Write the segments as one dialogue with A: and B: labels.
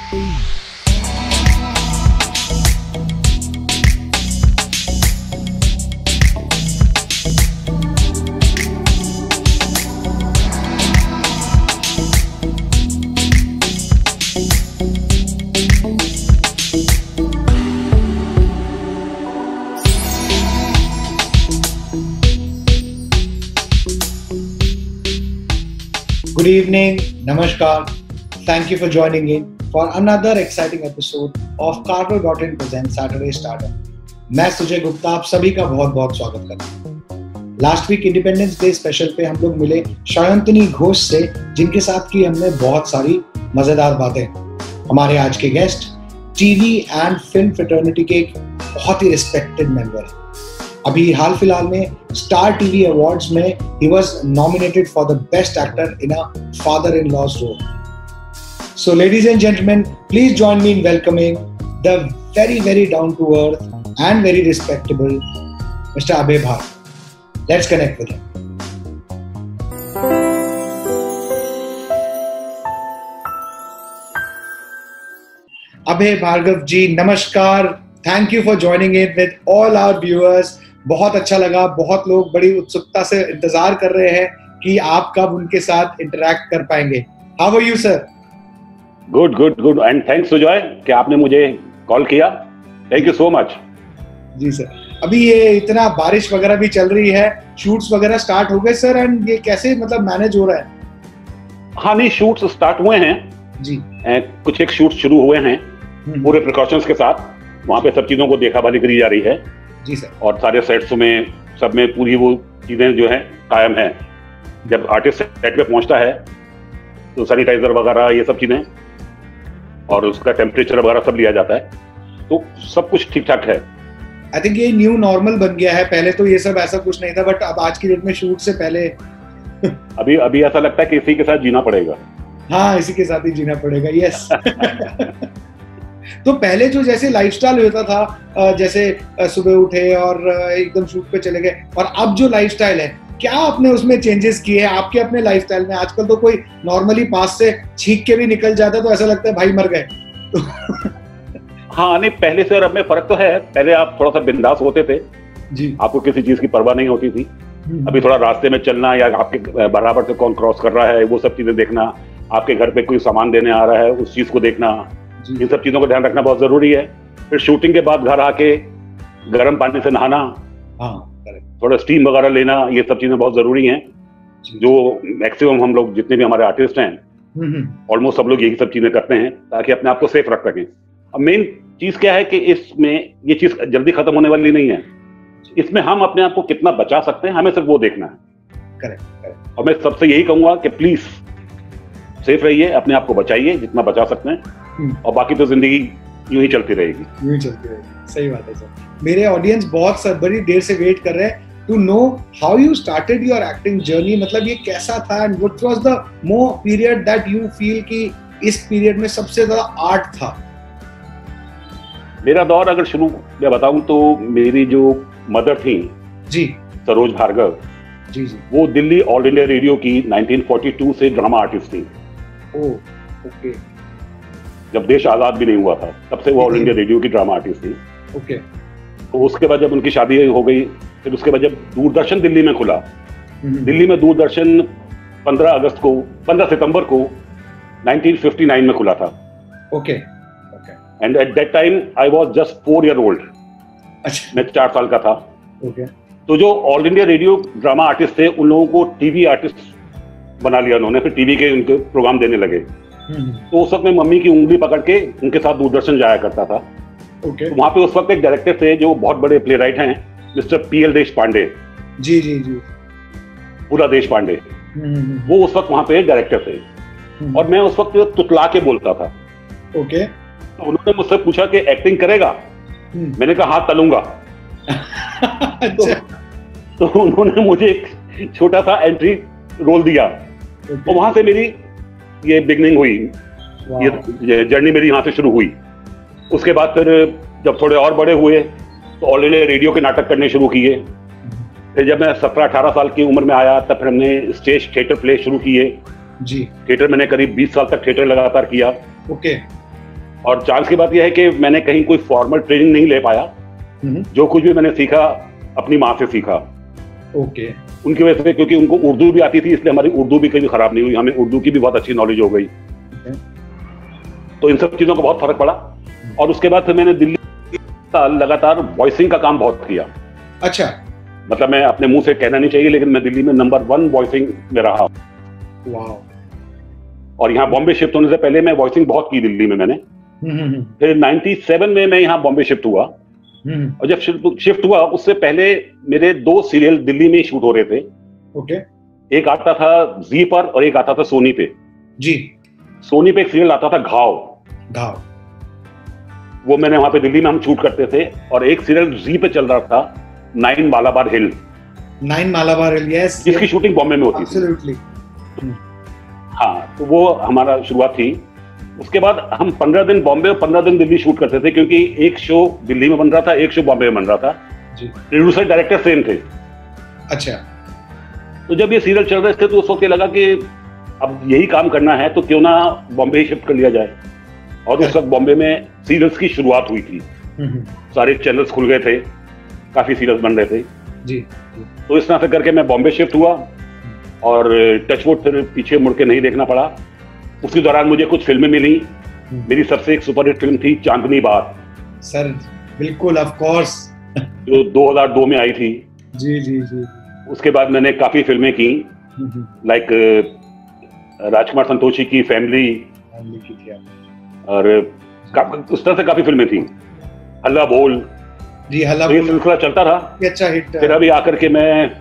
A: Good evening, Namaskar. Thank you for joining in for another exciting episode of Carter.in presents Saturday Startup. मैं सुजय गुप्ता आप सभी का बहुत बहुत स्वागत करता हूँ। Last week independence day special पे हम लोग मिले शयंतनी घोष से, जिनके साथ की हमने बहुत सारी मजेदार बातें। हमारे आज के guest TV and film fraternity के एक बहुत ही रिस्पेक्टेड मेंबर हैं। अभी हाल फिलहाल में स्टार टीवी अवार्ड्स में he was nominated for the best actor in a father-in-law's role. So ladies and gentlemen, please join me in welcoming the very down to earth and very respectable Mr. Abhay Bhargav. Let's connect with him. Abhay Bhargav ji, namaskar. Thank you for joining in with all our viewers. बहुत अच्छा लगा, बहुत लोग बड़ी उत्सुकता से इंतजार कर रहे हैं कि आप कब उनके साथ इंटरैक्ट कर पाएंगे। How are you sir?
B: Good and thanks Sujay कि आपने मुझे कॉल किया। Thank you so much.
A: जी सर, अभी ये इतना बारिश वगैरह भी चल रही है, शूट्स वगैरह स्टार्ट हो गए सर, एंड ये कैसे मतलब मैनेज हो रहा है?
B: हाँ नहीं, शूट्स स्टार्ट हुए हैं
A: जी।
B: कुछ एक शूट शुरू हुए हैं पूरे प्रिकॉशंस के साथ। वहाँ पे सब चीजों को देखा भाली करी जा रही है
A: जी सर, और
B: सारे सेट्स में सब में पूरी वो चीजें जो है कायम है। जब आर्टिस्ट सेट पे पहुंचता है तो सैनिटाइजर वगैरह ये सब चीजें और उसका टेम्परेचर वगैरह सब लिया जाता है, तो सब कुछ ठीक ठाक है।
A: आई थिंक ये न्यू नॉर्मल बन गया है। पहले तो ये सब ऐसा कुछ नहीं था, बट अब आज की डेट में शूट से पहले
B: अभी ऐसा लगता है कि इसी के साथ जीना पड़ेगा।
A: हाँ, इसी के साथ ही जीना पड़ेगा। यस। तो पहले जो जैसे लाइफस्टाइल होता था, जैसे सुबह उठे और एकदम शूट पे चले गए, और अब जो लाइफस्टाइल है, क्या आपने उसमें चेंजेस किए हैं आपके अपने लाइफस्टाइल में? आजकल तो कोई नॉर्मली पास से छींक के भी निकल जाता है तो ऐसा लगता है भाई मर गए।
B: हाँ नहीं, पहले से और अब में फर्क तो है। पहले आप थोड़ा सा बिंदास होते थे जी, आपको किसी चीज की परवाह नहीं होती थी। अभी थोड़ा रास्ते में चलना या आपके बराबर से कौन क्रॉस कर रहा है वो सब चीजें देखना, आपके घर पे कोई सामान देने आ रहा है उस चीज को देखना, इन सब चीजों का ध्यान रखना बहुत जरूरी है। फिर शूटिंग के बाद घर आके गर्म पानी से नहाना, थोड़ा स्टीम वगैरह लेना, ये सब चीजें बहुत जरूरी हैं, जो मैक्सिमम हम लोग जितने भी हमारे आर्टिस्ट हैं ऑलमोस्ट सब लोग यही सब चीजें करते हैं ताकि अपने आप को सेफ रख सकें। अब मेन चीज क्या है कि इसमें ये चीज जल्दी खत्म होने वाली नहीं है। इसमें हम अपने आप को कितना बचा सकते हैं, हमें सिर्फ वो देखना है। करेक्ट। और मैं सबसे यही कहूंगा कि प्लीज सेफ रहिए, अपने आप को बचाइए जितना बचा सकते हैं, और बाकी तो जिंदगी यूं ही चलती रहेगी।
A: सही बात है सर। मेरे ऑडियंस बहुत बड़ी देर से वेट कर रहे हैं to know how you started your acting journey. मतलब ये कैसा था, and what was the more period that you feel कि इस पीरियड में सबसे ज्यादा आर्ट था?
B: मेरा दौर अगर शुरू में बताऊं तो मेरी जो मदर थी
A: जी,
B: सरोज भार्गव
A: जी,
B: वो दिल्ली ऑल इंडिया रेडियो की 1942 से ड्रामा आर्टिस्ट थी।
A: Oh, okay.
B: जब देश आजाद भी नहीं हुआ था तब से वो ऑल इंडिया रेडियो की ड्रामा आर्टिस्ट थी।
A: ओके।
B: तो उसके बाद जब उनकी शादी हो गई, फिर उसके बाद जब दूरदर्शन दिल्ली में खुला, दिल्ली में दूरदर्शन 15 सितंबर को 1959 में खुला था।
A: Okay.
B: And at that time I was just 4 year old.
A: अच्छा,
B: मैं 4 साल का था।
A: ओके।
B: तो जो all India radio drama artist थे उन लोगों को टीवी आर्टिस्ट बना लिया उन्होंने, फिर टीवी के उनके प्रोग्राम देने लगे। तो उस वक्त मैं मम्मी की उंगली पकड़ के उनके साथ दूरदर्शन जाया करता था।
A: ओके।
B: तो वहां पे उस वक्त एक डायरेक्टर थे जो बहुत बड़े प्ले राइट हैं, मिस्टर पीएल देश पांडे।
A: जी,
B: पूरा देश पांडे, वो उस वक्त वहां पे डायरेक्टर थे, और मैं उस वक्त तुतला के बोलता था।
A: ओके।
B: तो उन्होंने मुझसे पूछा कि एक्टिंग करेगा? मैंने कहा हाँ तलूंगा। तो उन्होंने मुझे एक छोटा सा एंट्री रोल दिया, और वहां से मेरी ये बिगनिंग हुई, ये जर्नी मेरी यहाँ से शुरू हुई। उसके बाद फिर जब थोड़े और बड़े हुए तो ऑल इंडिया रेडियो के नाटक करने शुरू किए। फिर जब मैं 17-18 साल की उम्र में आया तब फिर हमने स्टेज थिएटर प्ले शुरू किए जी। थिएटर मैंने करीब 20 साल तक थिएटर लगातार किया।
A: ओके।
B: और चांस की बात यह है कि मैंने कहीं कोई फॉर्मल ट्रेनिंग नहीं ले पाया। जो कुछ भी मैंने सीखा अपनी माँ से सीखा।
A: ओके।
B: उनकी वजह से, क्योंकि उनको उर्दू भी आती थी, इसलिए हमारी उर्दू भी कभी खराब नहीं हुई, हमें उर्दू की भी बहुत अच्छी नॉलेज हो गई। तो इन सब चीजों का बहुत फर्क पड़ा। और उसके बाद फिर मैंने दिल्ली लगातार वॉइसिंग का काम बहुत किया।
A: अच्छा।
B: मतलब मैं अपने मुंह से कहना नहीं चाहिए, लेकिन मैं दिल्ली में नंबर 1 वॉइसिंग में रहा।
A: वाह।
B: और यहाँ बॉम्बे शिफ्ट होने से पहले मैं वॉइसिंग बहुत की दिल्ली में मैंने। फिर 97 में मैं यहाँ बॉम्बे शिफ्ट हुआ। और जब शिफ्ट हुआ उससे पहले मेरे 2 सीरियल दिल्ली में शूट हो रहे थे।
A: ओके।
B: एक आता था जी पर और एक आता था सोनी पे।
A: जी।
B: सोनी पे एक सीरियल आता था घाव। वो मैंने वहां पे दिल्ली में हम शूट करते थे। और एक सीरियल जी पे चल रहा था 9 Malabar hill.
A: 9 Malabar hill, yes.
B: जिसकी शूटिंग बॉम्बे में होती
A: थी।
B: हाँ, तो वो हमारा शुरुआत थी। उसके बाद हम 15 दिन बॉम्बे और 15 दिन दिल्ली शूट करते थे, क्योंकि एक शो दिल्ली में बन रहा था, एक शो बॉम्बे में बन रहा था। प्रोड्यूसर डायरेक्टर सेम थे।
A: अच्छा।
B: तो जब ये सीरियल चल रहे थे तो उस वक्त लगा कि अब यही काम करना है तो क्यों ना बॉम्बे ही शिफ्ट कर लिया जाए। और उस वक्त बॉम्बे में सीरियल्स की शुरुआत हुई थी। सारे चैनल्स खुल गए थे, काफी सीरियल्स बन रहे थे।
A: जी।
B: तो इस तरह से करके मैं बॉम्बे शिफ्ट हुआ और टचवुड फिर पीछे मुड़ के नहीं देखना पड़ा। उसी दौरान मुझे कुछ फिल्में मिली। मेरी सबसे एक सुपरहिट फिल्म थी चांदनी बात।
A: सर बिल्कुल, ऑफ कोर्स,
B: जो 2002 में आई थी।
A: जी जी जी। उसके
B: बाद मैंने काफी फिल्में की, लाइक राजकुमार संतोषी की फैमिली
A: की थी,
B: और उस तरह से काफी फिल्में थी। हल्ला बोल।
A: जी, हल्ला
B: बोल। ये सिलसिला चलता रहा।
A: अच्छा हिट।
B: फिर अभी आकर के मैं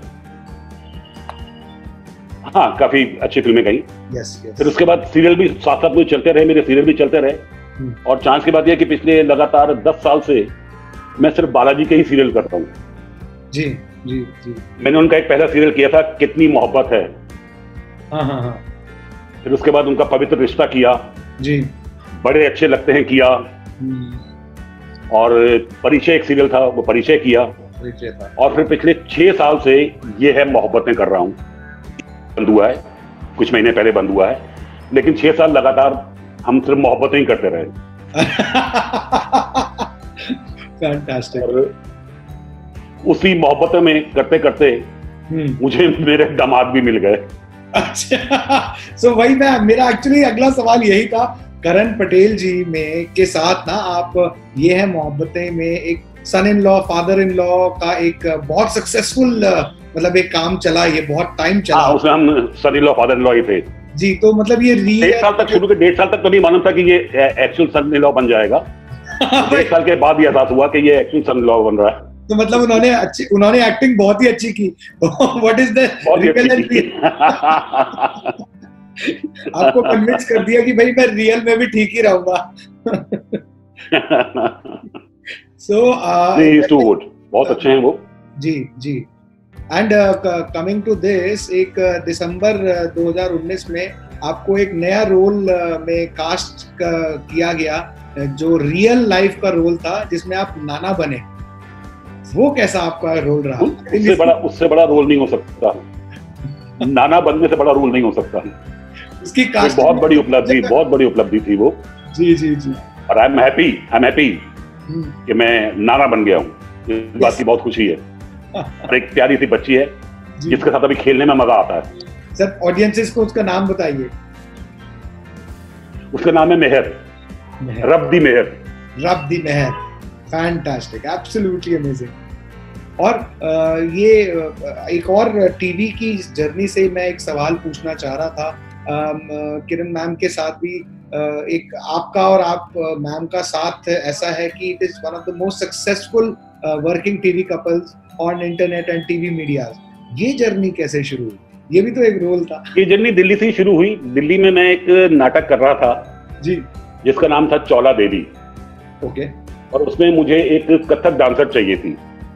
B: काफी अच्छी फिल्में गई। फिर उसके बाद सीरियल भी साथ साथ में चलते रहे, मेरे सीरियल भी चलते रहे। और चांस की बात यह कि पिछले लगातार 10 साल से मैं सिर्फ बालाजी के ही सीरियल करता हूँ।
A: जी जी जी।
B: मैंने उनका एक पहला सीरियल किया था कितनी मोहब्बत है।
A: हाँ।
B: फिर उसके बाद उनका पवित्र रिश्ता किया।
A: जी।
B: बड़े अच्छे लगते हैं किया। और परिचय एक सीरियल था, वो परिचय किया। और फिर पिछले 6 साल से ये है मोहब्बतें कर रहा हूँ। बंद हुआ है, कुछ महीने पहले बंद हुआ है, लेकिन 6 साल लगातार हम सिर्फ मोहब्बतें ही करते रहे।
A: फैंटास्टिक।
B: और उसी मोहब्बतों में करते करते मुझे मेरे दामाद भी मिल गए।
A: अच्छा, सो वही मेरा एक्चुअली अगला सवाल यही था। करण पटेल जी में के साथ ना आप ये है मोहब्बतें में एक son in law father in law का एक बहुत सक्सेसफुल मतलब एक काम चला, ये बहुत टाइम चला।
B: उसमें हम son in law father in law ही थे।
A: जी, तो मतलब ये
B: 1.5 साल तक शुरू के 1.5 साल तक तो नहीं मालूम था कि ये एक्चुअल सन इन लॉ बन जाएगा। 1.5 साल के बाद ये एहसास हुआ कि ये एक्चुअल सन इन लॉ बन रहा है।
A: तो मतलब उन्होंने एक्टिंग बहुत ही अच्छी की। व्हाट इज द आपको कन्विंस कर दिया कि भाई मैं रियल में भी ठीक ही रहूंगा।
B: टू गुड, बहुत अच्छे हैं वो।
A: जी जी। एंड कमिंग टू दिस, एक दिसंबर 2019 में आपको एक नया रोल में कास्ट किया गया, जो रियल लाइफ का रोल था, जिसमें आप नाना बने। वो कैसा आपका रोल रहा?
B: उससे बड़ा रोल नहीं हो सकता। नाना बनने से बड़ा रोल नहीं हो सकता।
A: उसकी कास्ट
B: बहुत बड़ी उपलब्धि थी वो।
A: जी जी जी।
B: और आई एम हैप्पी कि मैं नाना बन गया हूँ। इस बात की बहुत खुशी है। और एक प्यारी सी बच्ची है जिसके साथ अभी खेलने में मजा आता है।
A: सर ऑडियंसेस को उसका नाम बताइए।
B: उसका नाम है मेहर। रब्दी मेहर।
A: Fantastic, absolutely amazing. और ये एक और टीवी की जर्नी से मैं एक सवाल पूछना चाह रहा था। किरण मैम के साथ भी एक आपका और आप मैम का साथ ऐसा है कि it is one of the most successful working TV couples on internet and TV media. ये जर्नी कैसे शुरू हुई? ये भी तो एक रोल था।
B: ये जर्नी दिल्ली से ही शुरू हुई। दिल्ली में मैं एक नाटक कर रहा था जी, जिसका नाम था चौला देवी।
A: ओके।
B: और उसमें मुझे एक कथक डांसर चाहिए थी,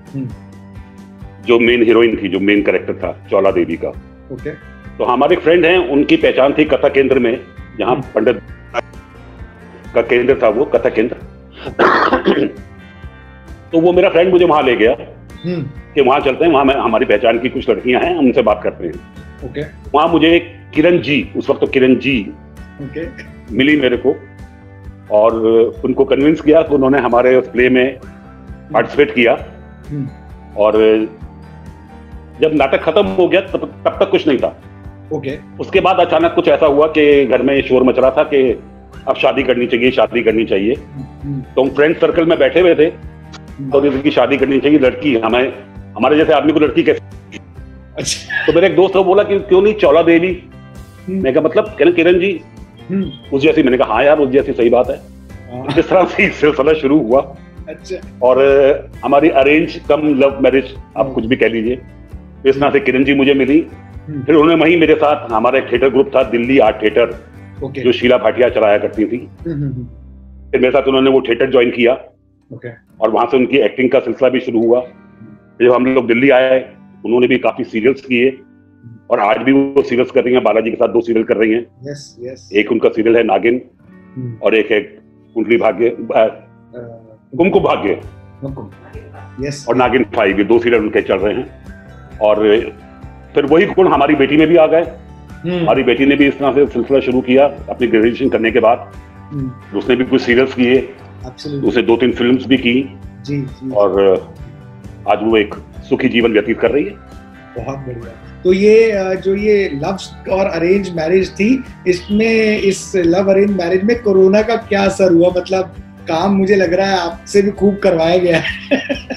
B: जो मेन हीरोइन थी, जो मेन कैरेक्टर था चौला देवी का।
A: ओके।
B: तो हमारे फ्रेंड हैं, उनकी पहचान थी कथक केंद्र में, जहां पंडित का केंद्र था, वो कथक केंद्र। तो वो मेरा फ्रेंड मुझे वहां ले गया कि वहां चलते हैं, वहां हमारी पहचान की कुछ लड़कियां हैं, उनसे बात करते हैं।
A: ओके।
B: वहां मुझे किरण जी, उस वक्त तो किरण जी मिली मेरे को। और उनको कन्विंस किया तो उन्होंने हमारे उस प्ले में पार्टिसिपेट किया। और जब नाटक खत्म हो गया तब तक कुछ नहीं था। उसके बाद अचानक कुछ ऐसा हुआ कि घर में शोर मच रहा था कि अब शादी करनी चाहिए, शादी करनी चाहिए। तो हम फ्रेंड सर्कल में बैठे हुए थे, तो इनकी शादी करनी चाहिए, लड़की हमारे जैसे आदमी को लड़की कैसे। अच्छा। तो मेरे एक दोस्त को बोला कि क्यों नहीं चौला देवी। मैं कहा मतलब कहना किरण जी उस जैसी। मैंने कहा हाँ यार उस जैसी, सही बात है। इस तरह से सिलसिला शुरू हुआ। अच्छा। और हमारी अरेंज कम लव मैरिज, आप कुछ भी कह लीजिए। इस तरह से किरण जी मुझे मिली। फिर उन्होंने वहीं मेरे साथ, हमारा एक थिएटर ग्रुप था दिल्ली आर्ट थिएटर, जो शीला भाटिया चलाया करती थी। फिर मेरे साथ उन्होंने वो थिएटर ज्वाइन किया। और वहां से उनकी एक्टिंग का सिलसिला भी शुरू हुआ। जब हम लोग दिल्ली आए उन्होंने भी काफी सीरियल्स किए, और आज भी वो सीरियल्स कर रही हैं। बालाजी के साथ 2 सीरियल कर रही हैं। एक उनका सीरियल है नागिन, और एक है कुंडली भाग्य, कुमकुम भाग्य, और नागिन 5, ये 2 सीरियल उनके चल रहे हैं। और फिर वही गुण हमारी बेटी में भी आ गए। हमारी बेटी ने भी इस तरह से सिलसिला शुरू किया अपनी ग्रेजुएशन करने के बाद। उसने भी कुछ सीरियल्स किए, उसने 2-3 फिल्म्स भी की। और आज वो एक सुखी जीवन व्यतीत कर रही है।
A: बहुत बढ़िया। तो ये जो ये लव और अरेंज मैरिज थी, इसमें इस लव अरेंज मैरिज में कोरोना का क्या असर हुआ? मतलब काम मुझे लग रहा है आपसे भी खूब करवाया गया है।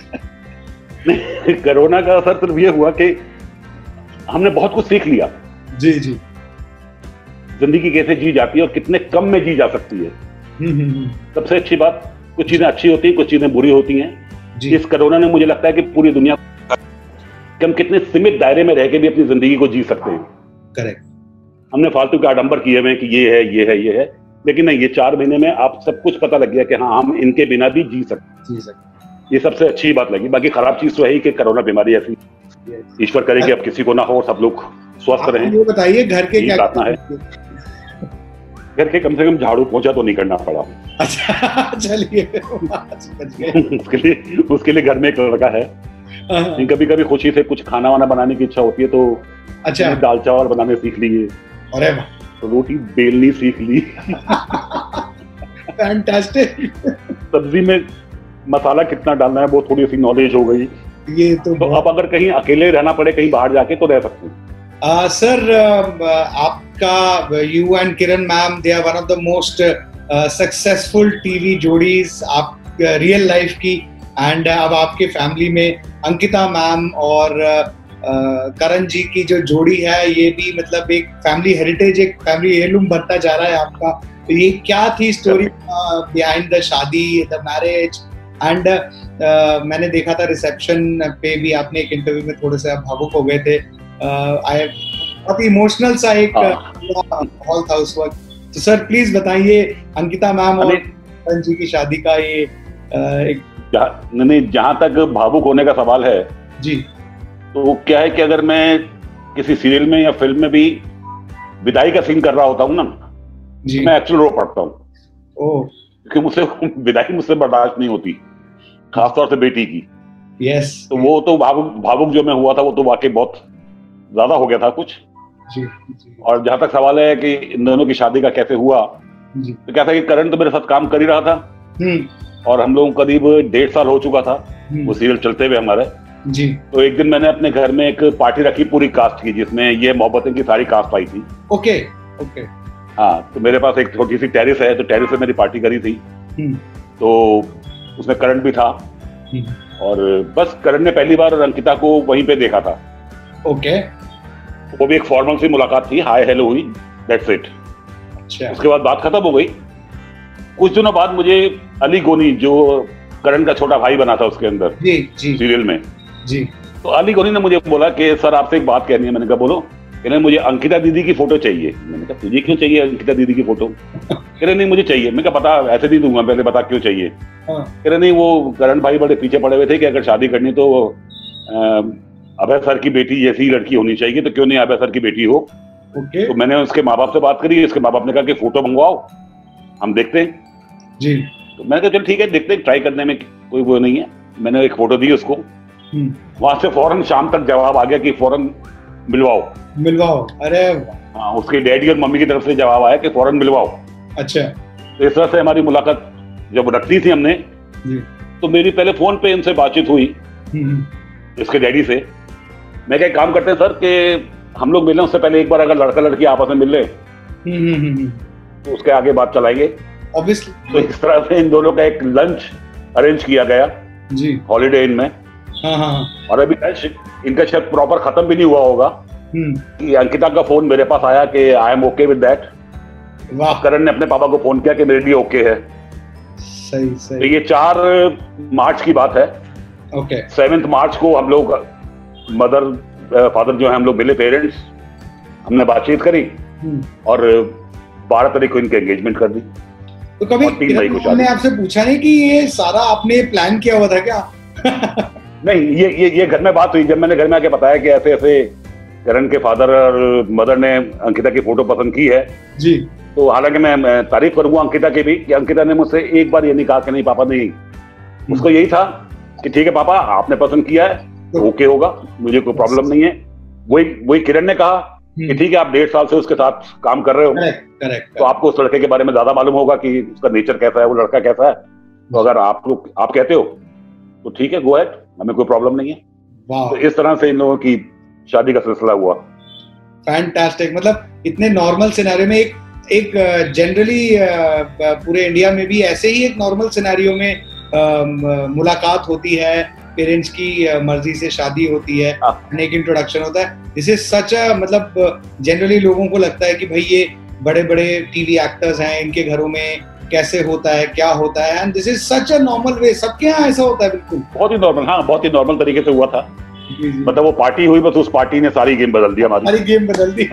B: कोरोना का असर सिर्फ ये हुआ कि हमने बहुत कुछ सीख लिया।
A: जी।
B: जिंदगी कैसे जी जाती है और कितने कम में जी जा सकती है। सबसे अच्छी बात, कुछ चीजें अच्छी होती हैं, कुछ चीजें बुरी होती हैं। इस कोरोना ने मुझे लगता है कि पूरी दुनिया कि हम कितने सीमित दायरे में रह के भी अपनी जिंदगी को जी सकते हैं। करेक्ट। हमने फालतू के आडंबर किए हुए कि ये है, लेकिन नहीं, ये 4 महीने में आप सब कुछ पता लग गया कि हाँ हम इनके बिना भी जी सकते। ये सबसे अच्छी बात लगी। बाकी खराब चीज तो है ही कि कोरोना बीमारी ऐसी, ईश्वर करे कि अब किसी को ना हो, सब लोग स्वस्थ रहें।
A: ये बताइए घर के क्या
B: प्रार्थना है। घर के कम से कम झाड़ू पोंछा तो नहीं करना पड़ा।
A: अच्छा चलिए।
B: उसके लिए घर में एक लड़का है। कभी कभी खुशी से कुछ खाना वाना बनाने की इच्छा होती है तो अच्छा दाल चावल बनाने सीख लिए।
A: अरे
B: तो रोटी बेलनी सीख ली।
A: फैंटास्टिक।
B: सब्जी में मसाला कितना डालना है वो थोड़ी सी नॉलेज हो गई।
A: ये तो
B: अब अगर कहीं अकेले रहना पड़े कहीं बाहर जाके तो रह सकते हैं।
A: सर आपका you and Kiran ma'am, they are one of the most successful TV जोड़ीज आप रियल लाइफ की। एंड अब आपके फैमिली में अंकिता मैम और करण जी की जो जोड़ी है, ये भी मतलब एक फैमिली हेरिटेज, एक फैमिली हेirloom बनता जा रहा है आपका। तो ये क्या थी स्टोरी बिहाइंड द शादी, द मैरिज? एंड मैंने देखा था रिसेप्शन पे भी आपने एक इंटरव्यू में थोड़े से आप भावुक हो गए थे। बहुत इमोशनल सा एक हॉल था उस वक्त। तो सर प्लीज बताइए अंकिता मैम और करण जी की शादी का ये एक
B: जहां तक भावुक होने का सवाल है
A: जी,
B: तो क्या है कि अगर मैं किसी सीरियल में या फिल्म में भी विदाई का सीन कर रहा होता हूँ ना जी, मैं एक्चुअल रो पड़ता हूँ क्योंकि मुझसे विदाई मुझसे बर्दाश्त नहीं होती, खासतौर से बेटी की।
A: यस।
B: तो वो तो भावुक जो मैं हुआ था वो तो वाकई बहुत ज्यादा हो गया था कुछ
A: जी।
B: और जहां तक सवाल है कि इन दोनों की शादी का कैसे हुआ जी, तो क्या था कि करण तो मेरे साथ काम कर ही रहा था और हम लोग करीब 1.5 साल हो चुका था वो सीरियल चलते हुए हमारे
A: जी।
B: तो एक दिन मैंने अपने घर में एक पार्टी रखी पूरी कास्ट की, जिसमें ये मोहब्बतें की सारी कास्ट आई थी।
A: ओके।
B: हाँ, तो मेरे पास एक छोटी सी टेरिस है, तो टेरिस पे मेरी पार्टी करी थी। तो उसमें करण भी था और बस करण ने पहली बार अंकिता को वहीं पे देखा था।
A: ओके।
B: वो भी एक फॉर्मल सी मुलाकात थी, हाय हेलो हुई, दैट्स इट।
A: अच्छा।
B: उसके बाद बात खत्म हो गई। कुछ दिनों बाद मुझे अली गोनी, जो करण का छोटा भाई बना था उसके अंदर
A: जी
B: सीरियल में
A: जी, तो
B: अली गोनी ने मुझे बोला कि सर आपसे एक बात कहनी है। मैंने कहा बोलो। कह रहे मुझे अंकिता दीदी की फोटो चाहिए। मैंने कहा तुझे क्यों चाहिए अंकिता दीदी की फोटो? कह रहे नहीं मुझे चाहिए। मैं कहा बता, ऐसे नहीं दूंगा, पहले बता क्यों चाहिए। कह रहे नहीं वो करण भाई बड़े पीछे पड़े हुए थे कि अगर शादी करनी तो अभय सर की बेटी जैसी लड़की होनी चाहिए, तो क्यों नहीं अभय सर की बेटी हो। तो मैंने उसके माँ बाप से बात करी, उसके माँ बाप ने कहा कि फोटो मंगवाओ, हम देखते हैं जी। तो मैंने कहा चल ठीक है, देखते हैं, ट्राई करने में कोई वो नहीं है। मैंने एक फोटो दी उसको, वहां से फौरन शाम तक जवाब आ गया कि फौरन मिलवाओ।
A: अरे
B: हाँ, उसके डैडी और मम्मी की तरफ से जवाब आया कि फौरन मिलवाओ।
A: अच्छा।
B: तो इस तरह से हमारी मुलाकात जब रखी थी हमने
A: जी।
B: तो मेरी पहले फोन पे इनसे बातचीत हुई, इसके डैडी से। मैं क्या काम करते हैं सर कि हम लोग मिले उससे पहले एक बार अगर लड़का लड़की आपस में मिल ले तो उसके आगे बात चलाएंगे ऑब्वियसली। तो इस तरह से इन दोनों का एक लंच अरेंज किया गया
A: जी,
B: हॉलीडे इन में। हाँ। और अभी इनका शायद प्रॉपर खत्म भी नहीं हुआ होगा कि अंकिता का फोन मेरे पास आया कि I am okay with that. Karan ने अपने पापा को फोन किया कि मेरे लिए ओके है।
A: सही सही।
B: तो ये 4 मार्च की बात है।
A: ओके।
B: 7 मार्च को हम लोग मदर फादर जो है हम लोग मिले, पेरेंट्स, हमने बातचीत करी और 12 तारीख को इनके एंगेजमेंट कर दी।
A: तो कभी हमने आपसे पूछा नहीं कि ये सारा आपने प्लान किया हुआ था क्या?
B: नहीं, ये घर में बात हुई जब मैंने घर में आके बताया कि ऐसे ऐसे करण के फादर और मदर ने अंकिता की फोटो पसंद की है
A: जी।
B: तो हालांकि मैं तारीफ करूंगा अंकिता की भी कि अंकिता ने मुझसे एक बार ये नहीं कहा कि नहीं पापा नहीं, उसको यही था कि ठीक है पापा आपने पसंद किया है तो ओके होगा, मुझे कोई प्रॉब्लम नहीं है। वही किरण ने कहा कि ठीक है आप 1.5 साल से उसके साथ काम कर रहे हो,
A: करेक्ट,
B: तो आपको उस लड़के के बारे में ज्यादा मालूम होगा कि उसका नेचर कैसा है, वो लड़का कैसा है। तो अगर आप कहते हो तो ठीक है, गो अहेड, हमें कोई प्रॉब्लम नहीं है। तो इस तरह से इन लोगों की शादी का सिलसिला हुआ।
A: फैंटास्टिक। मतलब इतने नॉर्मल सिनेरियो में एक जनरली पूरे इंडिया में भी ऐसे ही एक नॉर्मल सिनेरियो में मुलाकात होती है, पेरेंट्स की मर्जी से शादी होती है, एक इंट्रोडक्शन होता है। दिस इज सच अ, मतलब जनरली लोगों को लगता है कि भाई ये बड़े बड़े टीवी एक्टर्स हैं, इनके घरों में कैसे होता है, क्या होता है, and this is such a normal way. सबके यहाँ ऐसा होता है बिल्कुल
B: बहुत ही नॉर्मल। हाँ, बहुत ही नॉर्मल तरीके से हुआ था। मतलब वो पार्टी हुई, बस उस पार्टी ने सारी गेम बदल दिया हमारी।
A: सारी गेम बदल दी।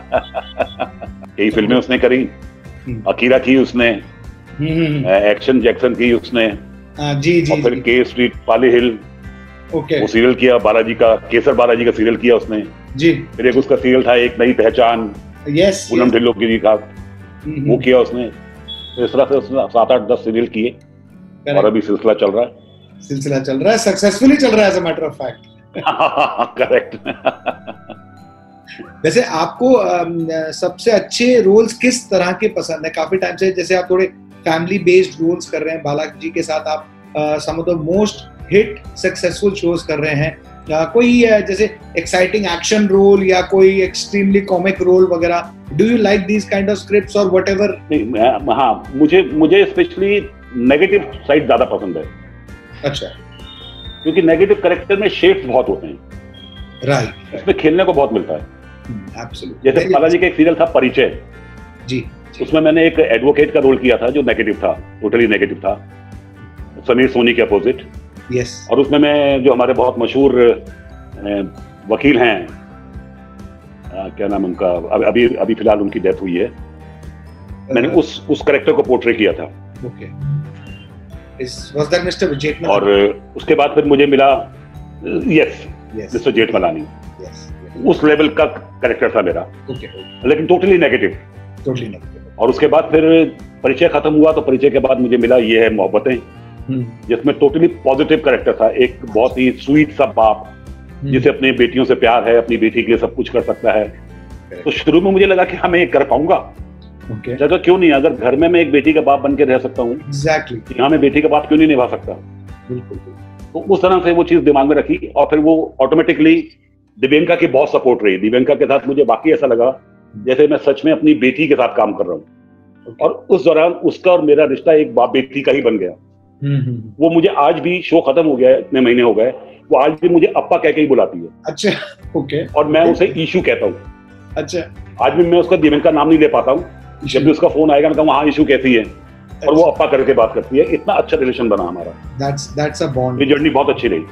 B: कई फिल्में उसने करी, अकीरा की उसने, एक्शन जैक्सन की उसने,
A: जी जी,
B: और फिर के स्ट्रीट, पाली हिल,
A: ओके,
B: वो सीरियल किया बालाजी का, केसर बालाजी का सीरियल किया उसने
A: जी।
B: फिर एक उसका सीरियल था एक नई पहचान,
A: यस,
B: पूनम ढिल्लों का, वो किया उसने। तो इस तरह से उसने 7, 8, 10 सीरियल किए और अभी सिलसिला चल रहा है,
A: सक्सेसफुली चल रहा है as a matter of fact.
B: Correct.
A: वैसे आपको सबसे अच्छे रोल्स किस तरह के पसंद है? काफी टाइम से जैसे आप थोड़े फैमिली बेस्ड रोल्स कर रहे हैं, बालाजी के साथ आप some of the most hit successful shows कर रहे हैं, कोई जैसे एक्साइटिंग एक्शन रोल या कोई एक्सट्रीमली कॉमिक रोल वगैरह, do you like these kind of scripts और व्हाटएवर?
B: हाँ, मुझे स्पेशली नेगेटिव साइड ज्यादा पसंद है।
A: अच्छा,
B: क्योंकि नेगेटिव कैरेक्टर में शेड्स बहुत होते हैं,
A: राइट,
B: इसमें खेलने को बहुत मिलता है।
A: एब्सोल्युटली।
B: जैसे बालाजी का एक सीरियल था परिचय,
A: जी,
B: उसमें मैंने एक एडवोकेट का रोल किया था जो नेगेटिव था, टोटली नेगेटिव था, समीर सोनी के अपोजिट।
A: यस।
B: और उसमें मैं जो हमारे बहुत मशहूर वकील हैं, क्या नाम उनका, अभी फिलहाल उनकी डेथ हुई है, मैंने उस कैरेक्टर को पोर्ट्रे किया था।
A: Okay. Was that Mr. Jethmalani?
B: और उसके बाद फिर मुझे मिला यस, मिस्टर जेठमलानी। उस लेवल का कैरेक्टर था मेरा, लेकिन टोटली नेगेटिव। और उसके बाद फिर परिचय खत्म हुआ, तो परिचय के बाद मुझे मिला ये है मोहब्बतें, जिसमें टोटली पॉजिटिव कैरेक्टर था, एक बहुत ही स्वीट सा बाप जिसे अपनी बेटियों से प्यार है, अपनी बेटी के लिए सब कुछ कर सकता है। तो शुरू में मुझे लगा कि हाँ मैं कर पाऊंगा, जगह क्यों नहीं, अगर घर में मैं एक बेटी का बाप बन के रह सकता हूँ,
A: एग्जैक्टली,
B: यहाँ मैं बेटी का बाप क्यों नहीं निभा सकता।
A: बिल्कुल।
B: तो उस तरह से वो चीज दिमाग में रखी और फिर वो ऑटोमेटिकली दिव्यंका की बहुत सपोर्ट रही। दिव्यंका के साथ मुझे बाकी ऐसा लगा जैसे मैं सच में अपनी बेटी के साथ काम कर रहा हूँ। और उस दौरान उसका और मेरा रिश्ता एक बाप बेटी का ही बन गया। वो मुझे आज भी, शो खत्म हो गया है, इतने महीने हो गए, वो आज भी मुझे अप्पा कह के ही बुलाती है।
A: अच्छा, ओके।
B: और मैं उसे ईशू कहता हूँ।
A: अच्छा।
B: आज भी मैं उसका दिव्यंका नाम नहीं ले पाता हूँ, जब भी उसका फोन आएगा मैं कहूँ हाँ ईशू कैसी है, और वो अप्पा करके बात करती है। इतना अच्छा रिलेशन बना हमारा।
A: That's a bond.
B: ये जर्नी बहुत अच्छी रही।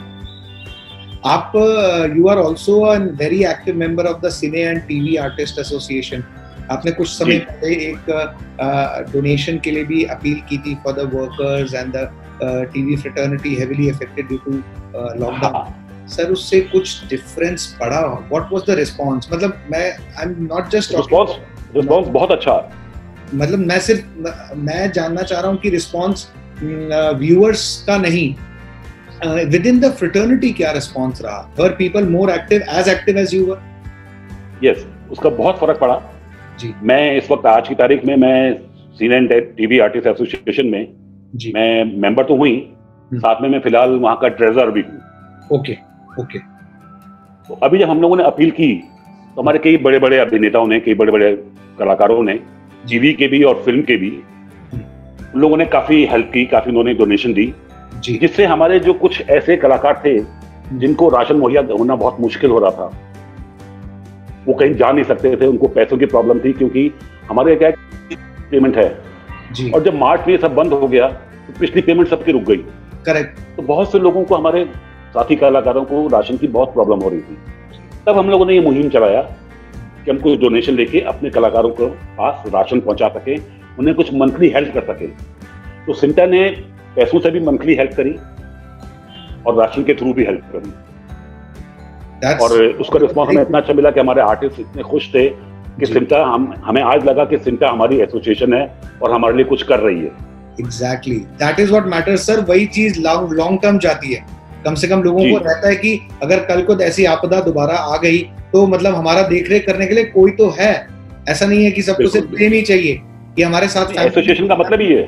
A: आप you are also a very active member of the cine and TV artist association. आपने कुछ समय पहले एक डोनेशन के लिए भी अपील की थी for the workers and the TV fraternity heavily affected due to lockdown. Sir, उससे कुछ डिफरेंस पड़ा? What was the response? मतलब मैं I am not just
B: response बहुत अच्छा,
A: मतलब मैं जानना चाह रहा हूँ कि रिस्पांस व्यूअर्स का नहीं, within the fraternity क्या रिस्पांस रहा? Were people more active as you were?
B: Yes, उसका बहुत फर्क पड़ा
A: जी।
B: मैं इस वक्त आज की तारीख में मैं cine and TV artist association में मैं मेंबर तो हुई, साथ में मैं फिलहाल वहां का ट्रेजर भी हूँ।
A: Okay okay.
B: तो अभी जब हम लोगों ने अपील की तो हमारे कई बड़े बड़े अभिनेताओं ने, कई बड़े बड़े कलाकारों ने, टीवी के भी और फिल्म के भी, उन लोगों ने काफी हेल्प की, काफी उन्होंने डोनेशन दी, जिससे हमारे जो कुछ ऐसे कलाकार थे जिनको राशन मुहैया होना बहुत मुश्किल हो रहा था, वो कहीं जा नहीं सकते थे, उनको पैसों की प्रॉब्लम थी, क्योंकि हमारे क्या पेमेंट है जी। और जब मार्च में सब बंद हो गया तो पिछली पेमेंट सबकी रुक गई।
A: करेक्ट।
B: तो बहुत से लोगों को, हमारे साथी कलाकारों को राशन की बहुत प्रॉब्लम हो रही थी। तब हम लोगों ने ये मुहिम चलाया कि हम कुछ डोनेशन लेके अपने कलाकारों को पास राशन पहुंचा सके, उन्हें कुछ मंथली हेल्प कर सके। तो सिंटा ने पैसों से भी मंथली हेल्प करी और राशन के थ्रू भी हेल्प करी। और उसका रिस्पॉन्स हमें इतना अच्छा मिला कि हमारे आर्टिस्ट इतने खुश थे कि सिंटा, हमें आज लगा कि सिंटा हमारी एसोसिएशन है और हमारे लिए कुछ कर रही है।
A: Exactly, that is what matters sir. वही चीज लॉन्ग टर्म जाती है। कम से कम लोगों को रहता है कि अगर कल को ऐसी आपदा दोबारा आ गई तो मतलब हमारा देखरेख करने के लिए कोई तो है। ऐसा नहीं है कि सबको सिर्फ प्रेम ही चाहिए, कि हमारे साथ।
B: एसोसिएशन का मतलब ही है,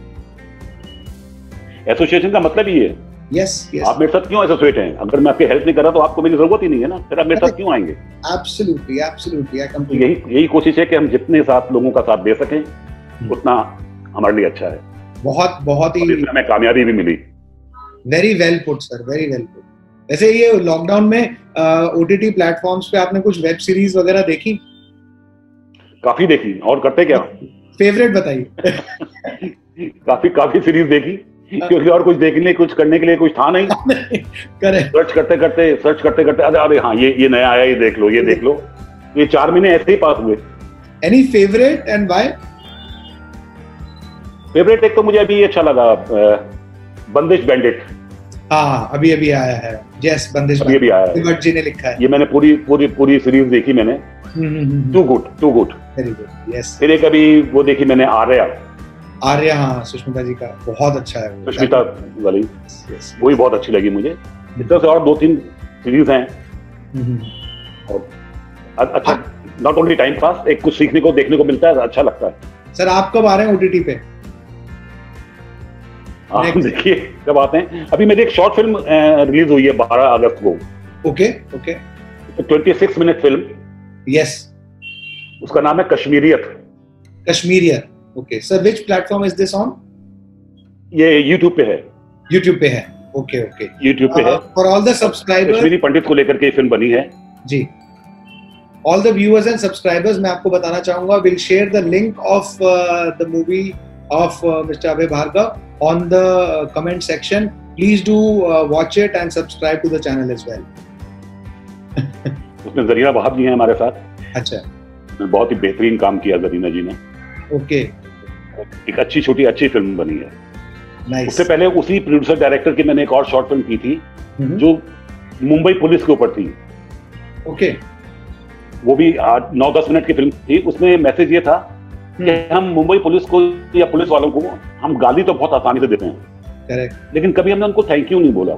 B: एसोसिएशन का मतलब ही है।
A: Yes yes.
B: आप मेरे साथ क्यों एसोसिएट हैं? अगर मैं आपकी हेल्प नहीं कर रहा तो आपको मेरी जरूरत ही नहीं है ना, फिर आप मेरे साथ क्यों आएंगे?
A: Absolutely absolutely, I completely.
B: यही कोशिश है कि हम जितने साथ लोगों का साथ दे सकें उतना हमारे लिए अच्छा है। बहुत ही हमें कामयाबी भी मिली।
A: Very well put sir, very well put. वैसे ये लॉकडाउन में ओटीटी प्लेटफॉर्म्स पे आपने कुछ वेब सीरीज वगैरह देखी?
B: काफी देखी। और करते क्या?
A: फेवरेट बताइए।
B: काफी सीरीज देखी, क्योंकि और कुछ देखने, कुछ करने के लिए कुछ था नहीं। सर्च करते करते अरे हाँ ये नया आया, ये देख लो, ये देख लो। ये 4 महीने ऐसे ही पास हुए।
A: Any favourite and why?
B: Favourite एक तो मुझे अभी अच्छा लगा, बंदिश बैंडिट।
A: हाँ, अभी आया है। यस, बंदिश
B: अभी आया है।
A: विवर्ट जी ने लिखा है।
B: ये मैंने पूरी सीरीज देखी मैंने। Too good. Very good. Yes. फिर एक अभी वो देखी मैंने, आर्या। हाँ, सुष्मिता जी का बहुत अच्छा है वो। सुष्मिता वाली, वो भी बहुत अच्छी लगी मुझे। इस तरह से और 2-3 सीरीज हैं। और अच्छा, नॉट ओनली टाइम पास, एक कुछ सीखने को, देखने को मिलता है, अच्छा लगता है। सर आप कब आ रहे हैं ओटीटी पे? देखिए कब आते हैं। अभी मेरी एक शॉर्ट फिल्म रिलीज हुई है 12 अगस्त को। Okay 26 minute film. यस। उसका नाम है Kashmiriyat. Okay sir, which platform is this on? ये YouTube पे है। ओके YouTube पे है। For all the subscribers, Kashmiri Pandit को लेकर के फिल्म बनी है जी। All the viewers and subscribers, मैं आपको बताना चाहूंगा, will share the link of the movie of Mr. Abhay Bhargav on the comment section. Please do watch it and subscribe to the channel as well. उसमें जरीना वहाब जी हैं हमारे साथ। अच्छा। बहुत ही बेहतरीन काम किया जरीना जी ने। ओके। एक अच्छी फिल्म बनी है। Nice. उससे पहले उसी प्रोड्यूसर डायरेक्टर की मैंने एक और शॉर्ट फिल्म की थी जो मुंबई पुलिस के ऊपर थी। ओके। वो भी 9-10 मिनट की फिल्म थी। उसमें मैसेज ये था कि हम मुंबई पुलिस को या पुलिस वालों को हम गाली तो बहुत आसानी से देते हैं, करेक्ट, लेकिन कभी हमने उनको थैंक यू नहीं बोला।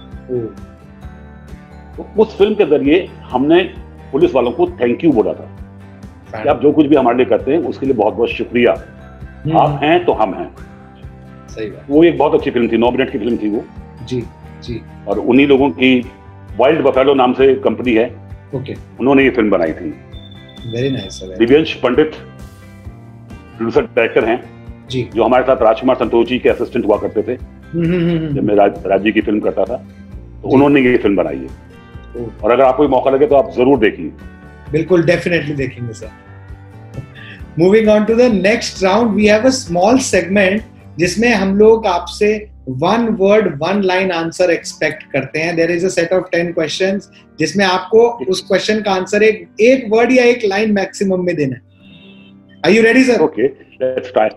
B: तो उस फिल्म के जरिए हमने पुलिस वालों को थैंक यू बोला था कि आप जो कुछ भी हमारे लिए करते हैं उसके लिए बहुत बहुत शुक्रिया। आप हैं तो हम हैं। सही बात। वो एक बहुत अच्छी फिल्म थी, 9 मिनट की फिल्म थी वो। जी। और उन्हीं लोगों की वाइल्ड बफेलो नाम से कंपनी है। ओके। उन्होंने ये फिल्म बनाई थी। Very nice. Divyansh Pandit producer director हैं जी, जो हमारे साथ राजकुमार संतोष जी के असिस्टेंट हुआ करते थे जब मैं राजी की फिल्म करता था। तो उन्होंने ये फिल्म बनाई है। और अगर आपको मौका लगे तो आप जरूर देखिए। बिल्कुल, डेफिनेटली देखेंगे sir. Moving on to the next round, we have a small segment जिसमें हम लोग आपसे 1 वर्ड 1 लाइन आंसर एक्सपेक्ट करते हैं। There is a set of 10 questions जिसमें आपको उस क्वेश्चन का आंसर एक वर्ड या एक लाइन मैक्सिमम में देना है। Are you ready, sir? Okay, let's try.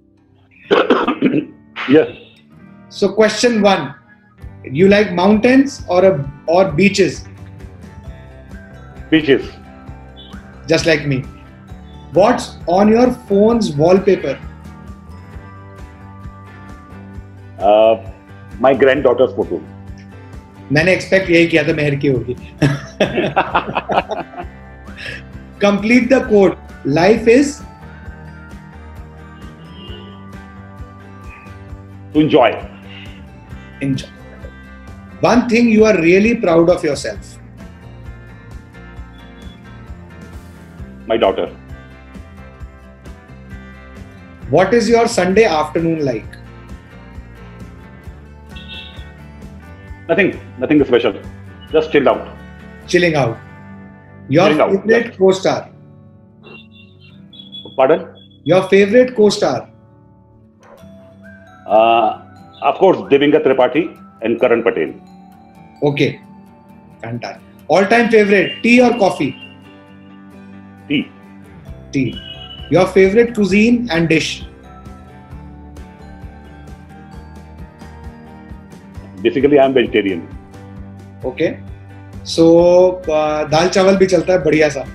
B: Yes. So, question 1: you like mountains or beaches? Beaches. Just like me. What's on your phone's wallpaper? My granddaughter's photo. मैंने expect यही किया था, मेहर की होगी। Complete the quote. Life is To enjoy.
A: Enjoy. One thing you are really proud of yourself.
B: My daughter.
A: What is your Sunday afternoon like?
B: Nothing special. Just chilled out.
A: Chilling out. Your favorite co-star?
B: Pardon?
A: Your favorite co-star?
B: Of course, Devinga Tripathi and Karan Patel.
A: Okay. Fantastic. All-time favorite, tea or coffee?
B: Tea.
A: Tea. Your favorite cuisine and dish?
B: Basically, I am vegetarian.
A: Okay. So, दाल चावल भी चलता है बढ़िया सा.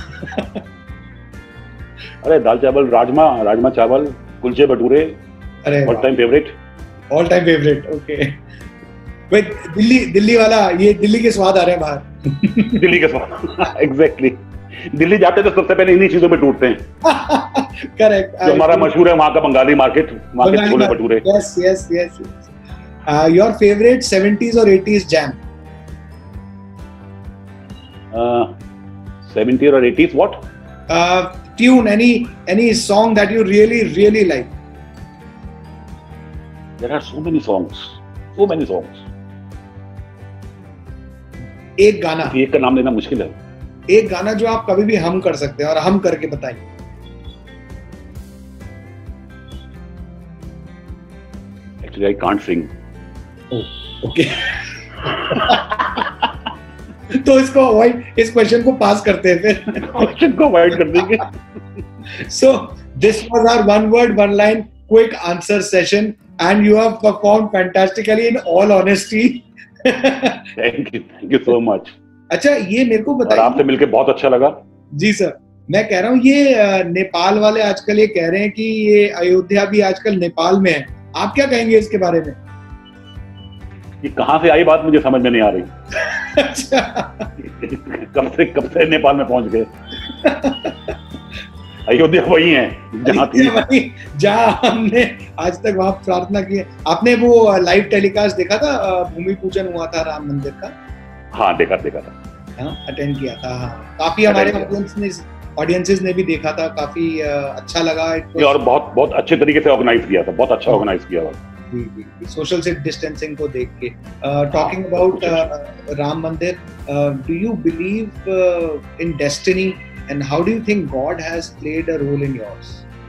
B: अरे दाल चावल, राजमा चावल, कुलचे भटूरे.
A: अरे
B: all time favourite.
A: All time favourite. Okay. Wait, Delhi वाला, ये दिल्ली के स्वाद आ रहे हैं बाहर.
B: दिल्ली के स्वाद. Exactly. दिल्ली जाते तो सबसे पहले इन्हीं चीजों पे टूटते हैं.
A: करेक्ट.
B: जो हमारा मशहूर है वहाँ का बंगाली मार्केट, वहाँ के chole bhature.
A: Yes. Your favorite 70s or 80s jam?
B: 70s or 80s what?
A: Tune, any song that you really like.
B: There are so many songs.
A: एक गाना.
B: एक का नाम लेना मुश्किल है.
A: एक गाना जो आप कभी भी हम कर सकते हैं और हम करके बताइए.
B: Actually, I can't sing.
A: Okay. तो इसको अवॉइड, इस क्वेश्चन को पास करते हैं फिर.
B: क्वेश्चन को अवॉइड कर देंगे.
A: So this was our one word, one line quick answer session and you have performed fantastically in all honesty.
B: Thank you so much.
A: अच्छा, ये मेरे को बताइए.
B: आपसे मिलके बहुत अच्छा लगा.
A: जी सर. मैं कह रहा हूँ ये नेपाल वाले आजकल ये कह रहे हैं कि ये अयोध्या भी आजकल नेपाल में है. आप क्या कहेंगे इसके बारे में?
B: ये कहाँ से आई बात मुझे समझ में नहीं आ रही.
A: अच्छा.
B: कब से नेपाल में पहुंच गए. अयोध्या वही है जहाँ हमने आज तक वहाँ प्रार्थना की है. आपने वो लाइव टेलीकास्ट देखा था, भूमि पूजन हुआ था राम मंदिर का? हाँ, देखा था.
A: हाँ, अटेंड किया था. हाँ, काफी हमारे ऑडियंसेस ने भी देखा था. काफी अच्छा लगा.
B: और बहुत अच्छे तरीके से ऑर्गेनाइज किया था. बहुत अच्छा ऑर्गेनाइज किया हुआ.
A: सोशल डिस्टेंसिंग को देख के. Talking about Ram Mandir, do you believe in destiny and how do you think God has played a role in yours?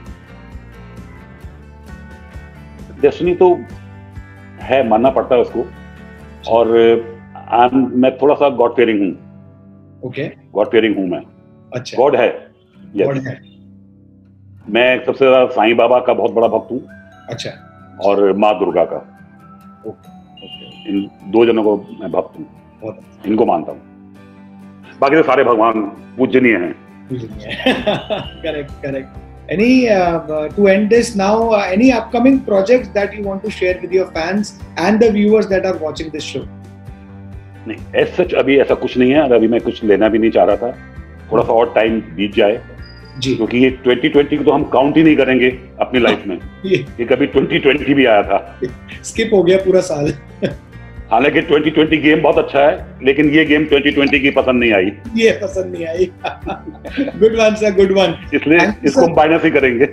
B: Destiny तो है, मानना पड़ता है उसको. और मैं थोड़ा सा गॉड फेयरिंग हूँ.
A: ओके.
B: गॉड फेयरिंग हूँ मैं.
A: अच्छा.
B: गॉड है.
A: गॉड है.
B: मैं सबसे ज्यादा साईं बाबा का बहुत बड़ा भक्त हूँ.
A: अच्छा.
B: और माँ दुर्गा का.
A: ओके.
B: इन दो जनों को मैं भक्त हूँ. इनको मानता हूँ. बाकी तो सारे भगवान पूजनीय हैं.
A: Correct. Any to end this now, any upcoming projects that you want to share with your fans and the viewers that are watching this show?
B: नहीं, as such अभी ऐसा कुछ नहीं है. अभी मैं कुछ लेना भी नहीं चाह रहा था. थोड़ा सा और टाइम बीत जाए जी, क्योंकि ये 2020 को तो हम काउंट ही नहीं करेंगे अपनी लाइफ में. ये कभी 2020 भी आया था.
A: स्किप हो गया पूरा साल.
B: हालांकि 2020 गेम बहुत अच्छा है, लेकिन ये गेम 2020 की पसंद नहीं आई.
A: ये पसंद नहीं आई. Good one sir, good one.
B: इसलिए इसको माइनस ही करेंगे.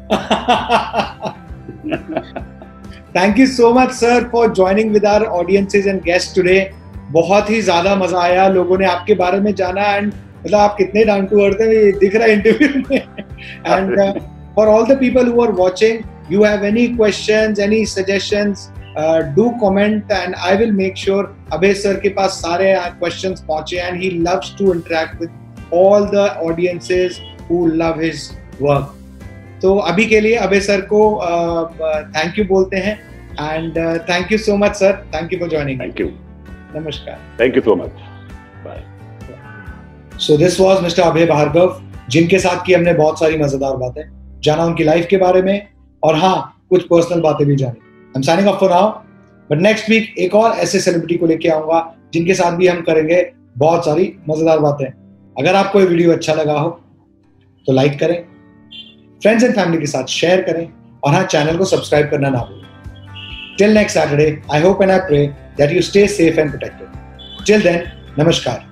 A: Thank you so much sir for joining with our audiences and guest today. बहुत ही ज्यादा मजा आया. लोगों ने आपके बारे में जाना एंड मतलब आप कितने डाउन टू अर्थ हैं दिख रहा है इंटरव्यू में. And for all the people who are watching, you have any questions, any suggestions, do comment and I will make sure Abhay sir के पास सारे questions पहुंचे and he loves to interact with all the audiences who love his work. तो अभी के लिए Abhay sir को thank you बोलते हैं and thank you so much sir. Thank you for joining.
B: Thank you.
A: नमस्कार.
B: Thank you so much. Bye.
A: So this was Mr. Abhay Bhargav, जिनके साथ की हमने बहुत सारी मजेदार बातें जाना, उनकी लाइफ के बारे में और हाँ कुछ पर्सनल बातें भी जानी. I'm signing off for now, but next week एक और ऐसे सेलिब्रिटी को लेके आऊंगा जिनके साथ भी हम करेंगे बहुत सारी मजेदार बातें. अगर आपको ये वीडियो अच्छा लगा हो तो लाइक करें, फ्रेंड्स एंड फैमिली के साथ शेयर करें और हाँ चैनल को सब्सक्राइब करना ना भूलें. Till next Saturday, I hope and I pray that you stay safe and protected. Till then, namaskar.